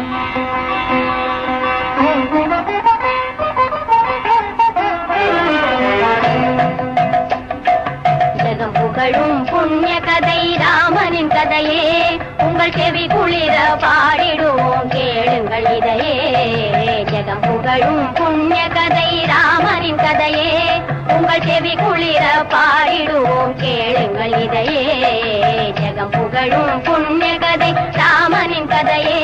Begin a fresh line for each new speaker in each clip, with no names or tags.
ஜகம் புகழும் புண்ணிய கதை ராமனின் கதையே, உங்கள் செவி குளிர பாடிடுவோம் கேளுங்கள் இதையே. ஜகம் புகழும் புண்ணிய கதை ராமனின் கதையே, உங்கள் செவி குளிர பாடிடுவோம் கேளுங்கள் இதையே. ஜகம் புகழும் புண்ணிய கதை ராமனின் கதையே.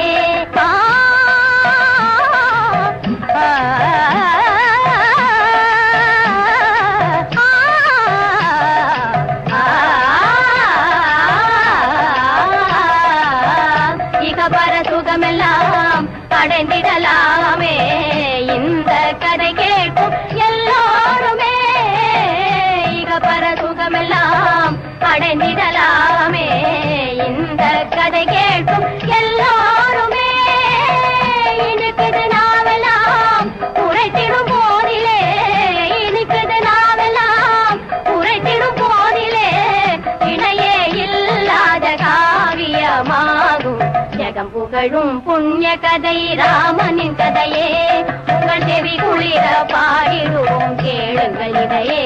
சுகமெல்லாம் அடைந்திடலாமே இந்த கதை கேட்கும் எல்லோருமே. இகபர சுகமெல்லாம் அடைந்திடலாமே இந்த கதை கேட்கும் எல்லோருமே. இனிக்குது நாவெல்லாம் உரைத்திடும் போதிலே, இனிக்குது நாவெல்லாம் உரைத்திடும் போதிலே, இணையே இல்லாத காவியமாகும் ஜகம் புகழும் புண்ணிய கதை ராமனின் கதையே. உங்கள் செவி குளிர பாடிடுவோம் கேளுங்கள் இதையே.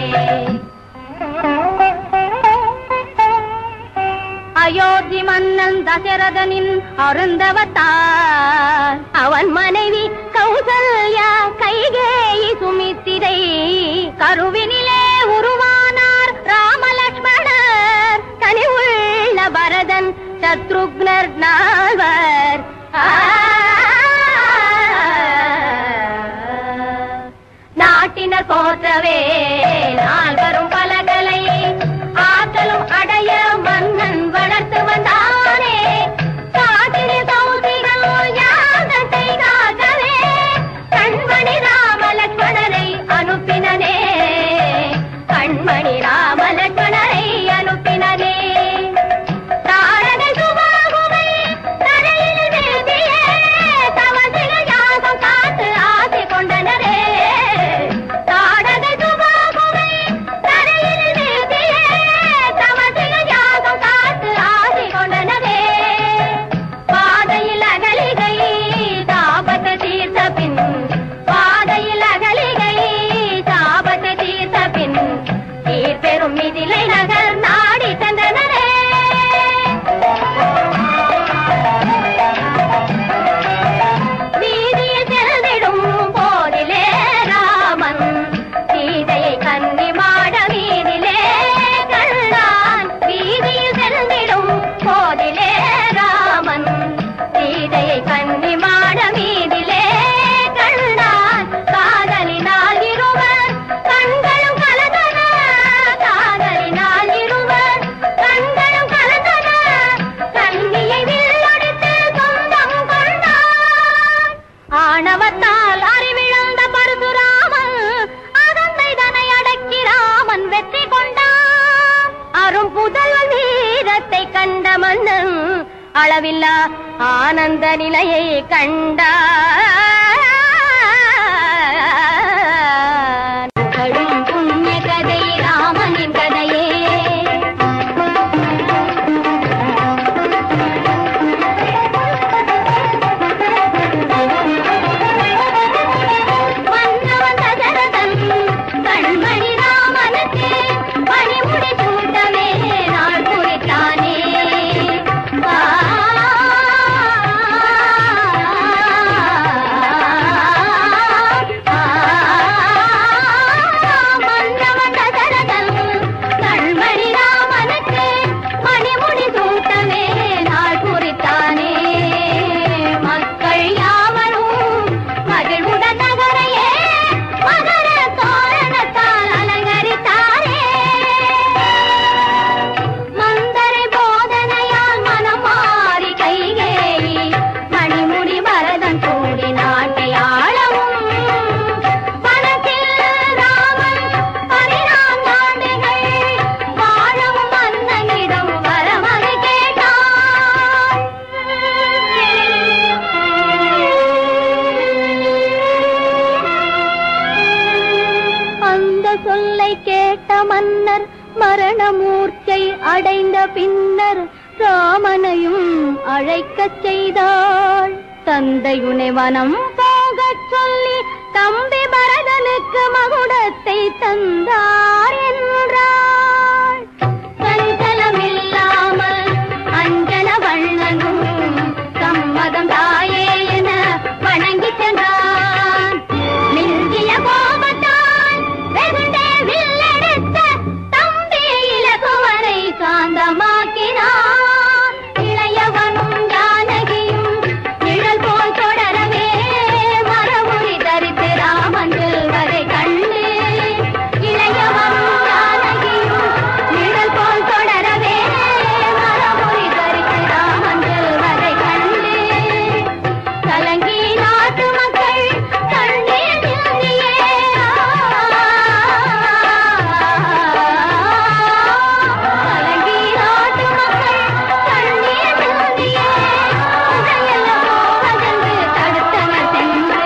அயோத்தி மன்னன் தசரதனின் அருந்தவத்தார், அவன் மனைவி கௌசல்யா கைகேயி சுமித்திரை, கருவினிலே உருவானார் ராமலட்சுமணர், கனிவுள்ள பரதன் சத்ருக்னர் நால்வர். நாட்டினர் போற்றவே நால்வரும் பலகலை ஆற்றலும் அடைய மன்னன் வளர்த்து வந்தானே. காட்டில் கௌசிகள் யாகத்தை காக்கவே கண்மணி ராமலட்சுமணரை அனுப்பினனே, கண்மணி ராமலட்சுமணரை அனுப்பினனே. அளவில்லா ஆனந்த நிலையை கண்டார். புண்ணிய கதை ராமனின் கதையே. மன்னவன் தசரதன் கண்மணி ராமனுக்கு பணிமுடி சூட்டவே நாள் குறித்தானே. மன்னர் மரணமூர்ச்சை அடைந்த பின்னர் ராமனையும் அழைக்கச் செய்தாள். தந்தையுனை வனம் போகச் சொல்லி தம்பி பரதனுக்கு மகுடத்தை தந்தார் என்றார். சஞ்சலமில்லாமல் அஞ்சன வண்ணனும் சம்மதம் தாயே என வணங்கி சென்றான். மிஞ்சிய கோபத்தான் வெகுண்டே வில்லெடுத்த தம்பி இலகுவரை சாந்தமாக்கினான். இளையவனும் ஜானகியும் நிழல் போல் தொடரவே மரமுறி தரித்து ராமன் செல்வதை கண்டு இளையவனும் ஜானகியும் நிழல் போல் தொடரவே மரமுறி தரித்து ராமன் செல்வதை கண்டு கலங்கி நாட்டு மக்கள் கண்ணீர் சிந்தியே கலங்கி நாட்டு மக்கள் கண்ணீர் சிந்தியே உடையல்லவோ அகன்று தடுத்தனர் சென்று.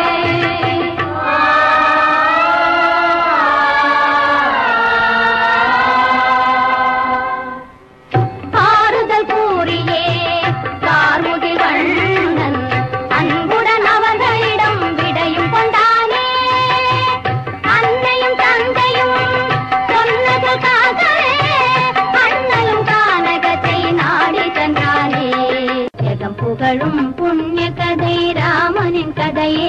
ஆறுதல் கூறியே கார்முகில் வண்ணன் அன்புடன் அவர்களிடம் விடையும் கொண்டானே. அன்னையும் தந்தையும் சொன்னதுக்காகவே அண்ணலும் கானகத்தை நாடி சென்றானே. ஜெகம் புகழும் புண்ணிய கதை ராமனின் கதையே.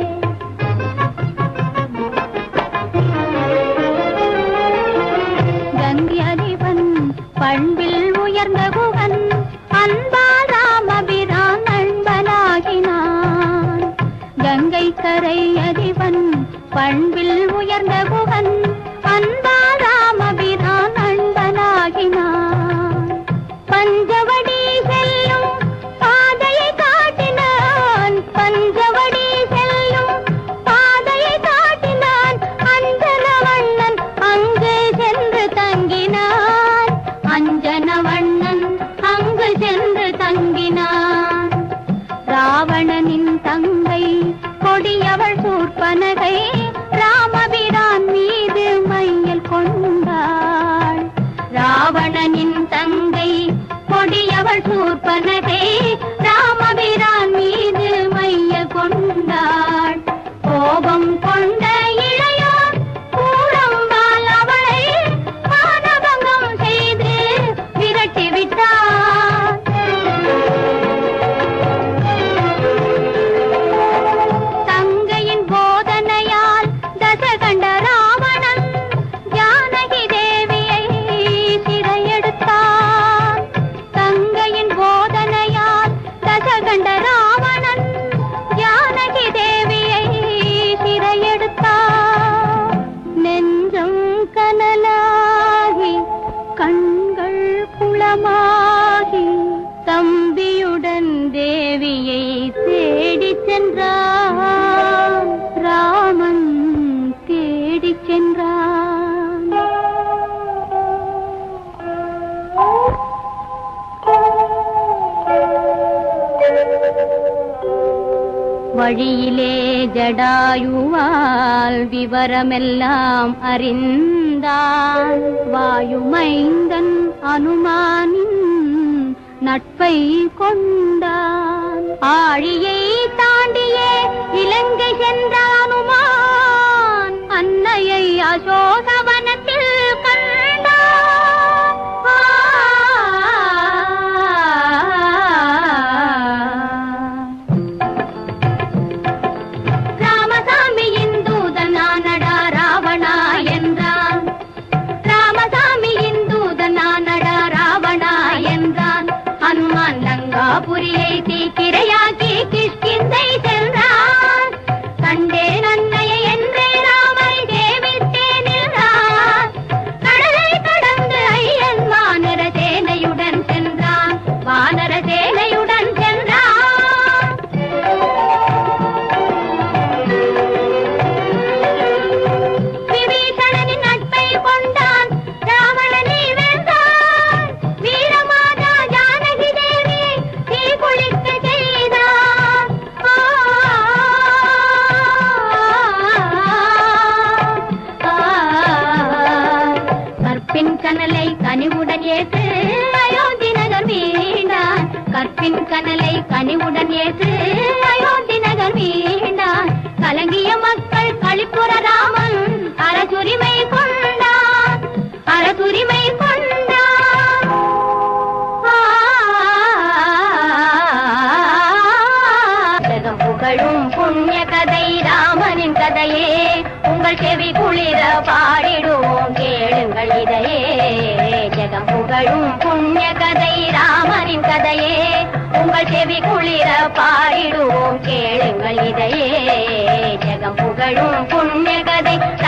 கங்கையதிபன் பண்பில் உயர்ந்த குகன் அன்பால் ராமபிரான் நண்பனாகினான். கங்கை கரை அதிபன் பண்பில் உயர்ந்த குகன் அன்பால் ராமபிரான் நண்பனாகினான். பஞ்சவடி செல்லும் பாதையை காட்டினான். பஞ்சவடி செல்லும் பாதையை காட்டினான். அஞ்சனவண்ணன் அங்கு சென்று தங்கினான். அஞ்சனவண்ணன் அங்கு சென்று தங்கினான். ராவணனின் தங்கை கொடியவள் சூர்பனகை ராமபிரான் மீது மையல் கொண்டாள். ராவணனின் தங்கை கொடியவள் சூர்பனகை ராமபிரான் மீது மையல் கொண்டாள். கோபம் கொண்ட இளையோர் கூறம்பால் அவளை மானபங்கம் செய்து விரட்டி விட்டார். தங்கையின் போதனையால் தசகண்ட ராவணன் ஜானகி தேவியை சிறையெடுத்தான். தங்கையின் போதனையால் தசகண்ட ராவணன் ஜானகி தேவியை சிறையெடுத்தான். நெஞ்சம் கனலாகி கண்கள் குளமாகி தம்பியுடன் தேவியை தேடிச் சென்றான். ராமன் தேடிச் சென்றான். வழியிலே ஜடாயுவால் விவரமெல்லாம் அறிந்தான். வாயுமைந்தன் அனுமானின் நட்பை கொண்டான். ஆழியை தாண்டியே இலங்கை சென்ற அனுமான் அன்னையை அசோகவனத்தில் கண்டான். ராமசாமியின் தூதனானடா ராவணா என்றான். ராமசாமியின் தூதனானடா ராவணா என்றான். ஹனுமான் லங்காபுரியை தீக்கிரையாக்கி கிஷ்கிந்தை சென்றான். கண்டேன் அன்னையை என்றே ராமரை சேவித்தேனில் கதையே உங்கள் செவி குளிர பாடிடுவோம் கேளுங்கள் இதையே ஜெகம் புகழும் புண்ணிய கதை ராமனின் கதையே உங்கள் செவி குளிர பாடிடுவோம் கேளுங்கள் இதையே ஜெகம் புகழும் புண்ணிய கதை